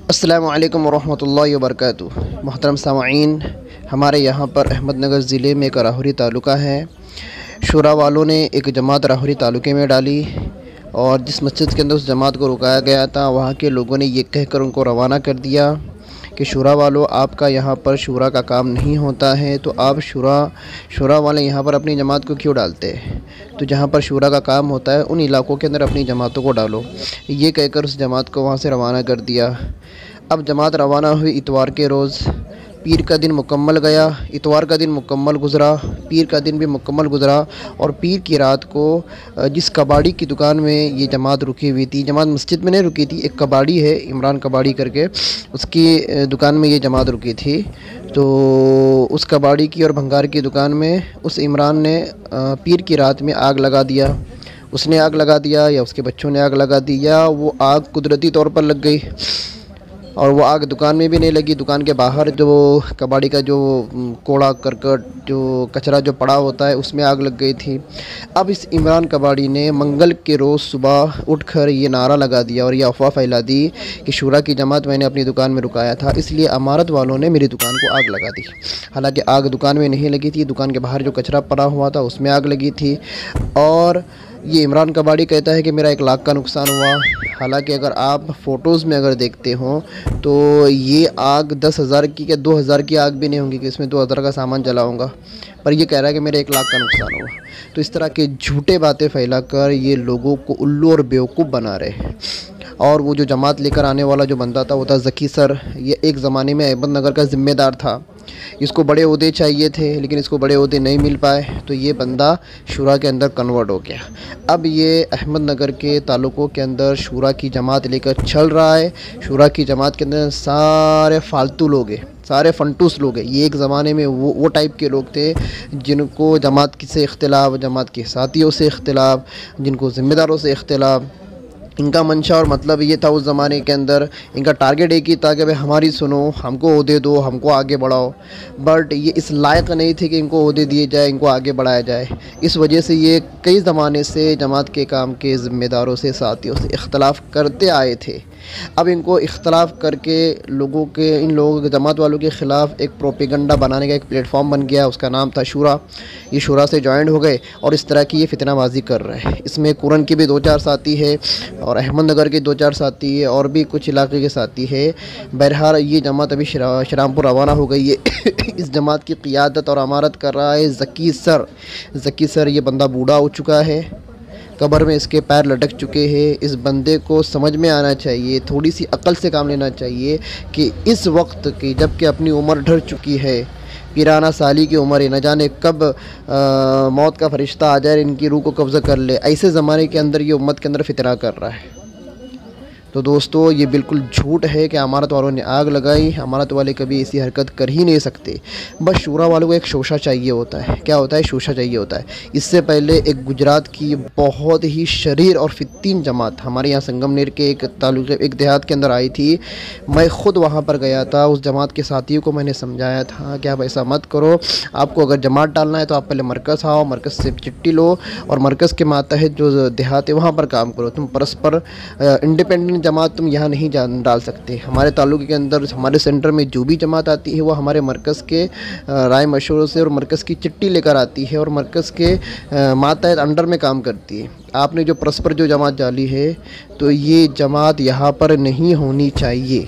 अस्सलामु अलैकुम वरहमतुल्लाहि वबरकातुहू। मोहतरम सामाईन, हमारे यहाँ पर अहमदनगर ज़िले में एक राहुरी तालुका है। शुरा वालों ने एक जमात राहुरी तालुके में डाली और जिस मस्जिद के अंदर उस जमात को रुकाया गया था, वहाँ के लोगों ने ये कहकर उनको रवाना कर दिया कि शुरा वालों, आपका यहाँ पर शुरा का काम नहीं होता है, तो आप शुरा वाले यहाँ पर अपनी जमात को क्यों डालते हैं? तो जहाँ पर शुरा का काम होता है उन इलाकों के अंदर अपनी जमातों को डालो, ये कहकर उस जमात को वहाँ से रवाना कर दिया। अब जमात रवाना हुई इतवार के रोज़। पीर का दिन मुकम्मल गया, इतवार का दिन मुकम्मल गुज़रा, पीर का दिन भी मुकम्मल गुज़रा और पीर की रात को जिस कबाड़ी की दुकान में ये जमात रुकी हुई थी, जमात मस्जिद में नहीं रुकी थी, एक कबाड़ी है इमरान कबाड़ी करके, उसकी दुकान में ये जमात रुकी थी। तो उस कबाड़ी की और भंगार की दुकान में उस इमरान ने पीर की रात में आग लगा दिया। उसने आग लगा दिया या उसके बच्चों ने आग लगा दी, या वो आग कुदरती तौर पर लग गई। और वो आग दुकान में भी नहीं लगी, दुकान के बाहर जो कबाड़ी का जो कूड़ा करकट जो कचरा जो पड़ा होता है उसमें आग लग गई थी। अब इस इमरान कबाड़ी ने मंगल के रोज़ सुबह उठकर ये नारा लगा दिया और ये अफवाह फैला दी कि शुरा की जमात मैंने अपनी दुकान में रुकाया था, इसलिए अमारत वालों ने मेरी दुकान को आग लगा दी। हालांकि आग दुकान में नहीं लगी थी, दुकान के बाहर जो कचरा पड़ा हुआ था उसमें आग लगी थी। और ये इमरान कबाड़ी कहता है कि मेरा 1 लाख का नुकसान हुआ। हालांकि अगर आप फ़ोटोज़ में अगर देखते हो तो ये आग 10,000 की या 2,000 की आग भी नहीं होंगी कि इसमें 2,000 का सामान जलाऊंगा, पर ये कह रहा है कि मेरे 1 लाख का नुकसान हुआ। तो इस तरह के झूठे बातें फैलाकर ये लोगों को उल्लू और बेवकूफ़ बना रहे हैं। और वो जो जमात लेकर आने वाला जो बंदा था वो था ज़की सर। ये एक ज़माने में अहमदनगर का ज़िम्मेदार था। इसको बड़े ओहदे चाहिए थे लेकिन इसको बड़े ओहदे नहीं मिल पाए, तो ये बंदा शुरा के अंदर कन्वर्ट हो गया। अब ये अहमदनगर के तालुकों के अंदर शुरा की जमात लेकर चल रहा है। शुरा की जमात के अंदर सारे फालतू लोग हैं, सारे फंटूस लोग हैं। ये एक ज़माने में वो टाइप के लोग थे जिनको जमात से इख्तिलाफ़, जमात के साथियों से इख्तिलाफ़, जिनको ज़िम्मेदारों से इख्तिलाफ़। इनका मंशा और मतलब ये था उस ज़माने के अंदर, इनका टारगेट एक ही था कि भाई हमारी सुनो, हमको ओहदे दो, हमको आगे बढ़ाओ। बट ये इस लायक नहीं थे कि इनको ओहदे दिए जाए, इनको आगे बढ़ाया जाए। इस वजह से ये कई ज़माने से जमात के काम के ज़िम्मेदारों से, साथियों से इख्तलाफ़ करते आए थे। अब इनको इख्तलाफ़ करके इन लोगों के, जमात वालों के ख़िलाफ़ एक प्रोपेगंडा बनाने का एक प्लेटफॉर्म बन गया, उसका नाम था शुरा। ये शुरा से जॉइंट हो गए और इस तरह की ये फितनाबाजी कर रहे हैं। इसमें कुरन के भी 2-4 साथी है और अहमदनगर के 2-4 साथी है और भी कुछ इलाके के साथी है। बहरहाल ये जमात अभी शरामपुर रवाना हो गई है। इस जमात की क़ियादत और अमारत कर रहा है ज़की सर। ज़की सर ये बंदा बूढ़ा हो चुका है, कब्र में इसके पैर लटक चुके हैं। इस बंदे को समझ में आना चाहिए, थोड़ी सी अक्ल से काम लेना चाहिए कि इस वक्त की, जबकि अपनी उम्र ढल चुकी है, पिराना साली की उम्र है, न जाने कब मौत का फरिश्ता आ जाए इनकी रूह को कब्ज़ा कर ले, ऐसे ज़माने के अंदर ये उम्मत के अंदर फितना कर रहा है। तो दोस्तों, ये बिल्कुल झूठ है कि अमारत वालों ने आग लगाई। अमारत वाले कभी ऐसी हरकत कर ही नहीं सकते। बस शुरा वालों को एक शोशा चाहिए होता है। क्या होता है? शोशा चाहिए होता है। इससे पहले एक गुजरात की बहुत ही शरीर और फित्तीन जमात हमारे यहाँ संगमनेर के एक तालुके, एक देहात के अंदर आई थी। मैं ख़ुद वहाँ पर गया था। उस जमात के साथियों को मैंने समझाया था कि आप ऐसा मत करो, आपको अगर जमात डालना है तो आप पहले मरकज़ आओ, मरकज़ से चिट्ठी लो और मरकज़ के मातहत जो देहात है वहाँ पर काम करो। तुम परस्पर इंडिपेंडेंट जमात तुम यहाँ नहीं डाल सकते। हमारे तालुके के अंदर, हमारे सेंटर में जो भी जमात आती है वो हमारे मरकज़ के राय मशवरों से और मरकज़ की चिट्ठी लेकर आती है और मरकज़ के मातहत अंडर में काम करती है। आपने जो परस्पर जो जमात डाली है, तो ये जमात यहाँ पर नहीं होनी चाहिए।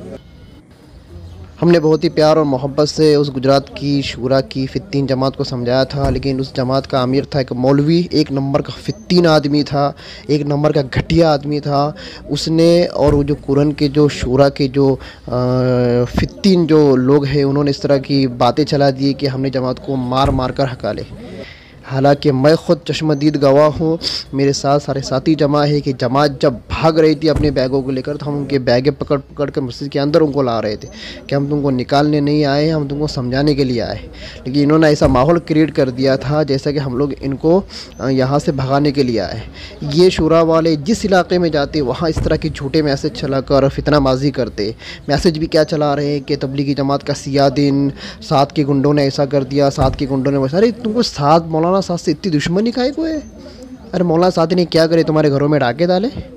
हमने बहुत ही प्यार और मोहब्बत से उस गुजरात की शुरा की फित्तीन जमात को समझाया था, लेकिन उस जमात का अमीर था एक मौलवी, एक नंबर का फित्तीन आदमी था, एक नंबर का घटिया आदमी था। उसने और वो जो कुरन के जो शुरा के जो फित्तीन जो लोग हैं, उन्होंने इस तरह की बातें चला दी कि हमने जमात को मार मार कर हका ले। हालांकि मैं ख़ुद चश्मदीद गवाह हूँ, मेरे साथ सारे साथी जमा है कि जमात जब भाग रही थी अपने बैगों को लेकर, तो हम उनके बैगें पकड़ पकड़ कर मस्जिद के अंदर उनको ला रहे थे कि हम तुमको निकालने नहीं आए, हम तुमको समझाने के लिए आए। लेकिन इन्होंने ऐसा माहौल क्रिएट कर दिया था जैसा कि हम लोग इनको यहाँ से भगाने के लिए आए। ये शुरा वाले जिस इलाके में जाते वहाँ इस तरह के झूठे मैसेज चला कर फितनाबाजी करते। मैसेज भी क्या चला रहे हैं कि तबलीगी जमात का सिया दिन, साथ के गुंडों ने ऐसा कर दिया, साथ के गुंडों ने वैसा। अरे तुमको साथ मौलाना साथ से इतनी दुश्मनी काहे को है? अरे मौलाना साथ ने क्या करे, तुम्हारे घरों में डाके डाले?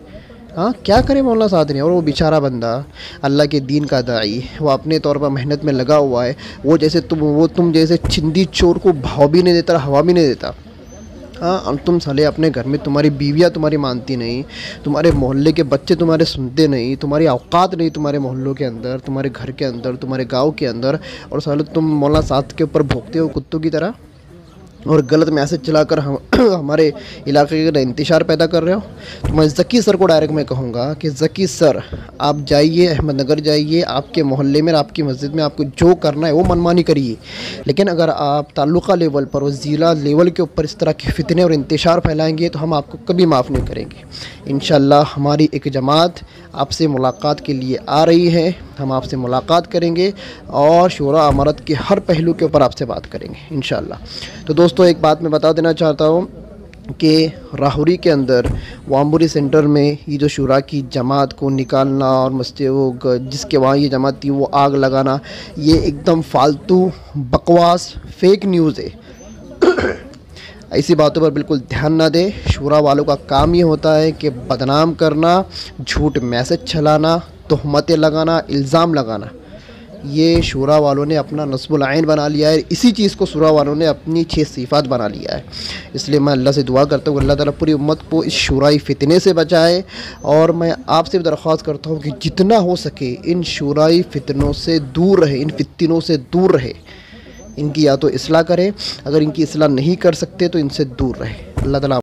हाँ, क्या करे मौलाना सादनी। और वो बेचारा बंदा अल्लाह के दीन का दाई, वो अपने तौर पर मेहनत में लगा हुआ है। वो तुम जैसे चिंदी चोर को भाव भी नहीं देता, हवा भी नहीं देता। हाँ, और तुम साले अपने घर में तुम्हारी बीवियाँ तुम्हारी मानती नहीं, तुम्हारे मोहल्ले के बच्चे तुम्हारे सुनते नहीं, तुम्हारी औकात नहीं तुम्हारे मोहल्लों के अंदर, तुम्हारे घर के अंदर, तुम्हारे गांव के अंदर, और साले तुम मौलाना साद के ऊपर भोंकते हो कुत्तों की तरह और गलत मैसेज चलाकर हम हमारे इलाके का इंतशार पैदा कर रहे हो। तो मैं ज़की सर को डायरेक्ट मैं कहूँगा कि ज़की सर, आप जाइए अहमदनगर, जाइए आपके मोहल्ले में, आपकी मस्जिद में आपको जो करना है वो मनमानी करिए, लेकिन अगर आप ताल्लुक़ा लेवल पर और ज़िला लेवल के ऊपर इस तरह के फितने और इंतशार फैलाएँगे तो हम आपको कभी माफ़ नहीं करेंगे। इंशाअल्लाह हमारी एक जमात आपसे मुलाकात के लिए आ रही है, हम आपसे मुलाकात करेंगे और शूरा अमारत के हर पहलू के ऊपर आपसे बात करेंगे इंशाअल्लाह। तो दोस्तों, एक बात मैं बता देना चाहता हूँ कि राहुरी के अंदर वामबुरी सेंटर में ये जो शूरा की जमात को निकालना और जिसके वहाँ ये जमात थी वो आग लगाना, ये एकदम फालतू बकवास फेक न्यूज़ है। ऐसी बातों पर बिल्कुल ध्यान ना दे। शूरा वालों का काम ये होता है कि बदनाम करना, झूठ मैसेज चलाना, तहमतें लगाना, इल्ज़ाम लगाना। ये शूरा वालों ने अपना नस्बुल आइन बना लिया है। इसी चीज़ को शूरा वालों ने अपनी 6 सिफ़ात बना लिया है। इसलिए मैं अल्लाह से दुआ करता हूँ अल्लाह ताला पूरी उम्मत को इस शूराई फितने से बचाए। और मैं आपसे भी दरख्वास्त करता हूँ कि जितना हो सके इन शूराई फितनों से दूर रहे, इन फितनों से दूर रहे। इनकी या तो इस्लाह करें, अगर इनकी इस्लाह नहीं कर सकते तो इनसे दूर रहे। अल्लाह ताला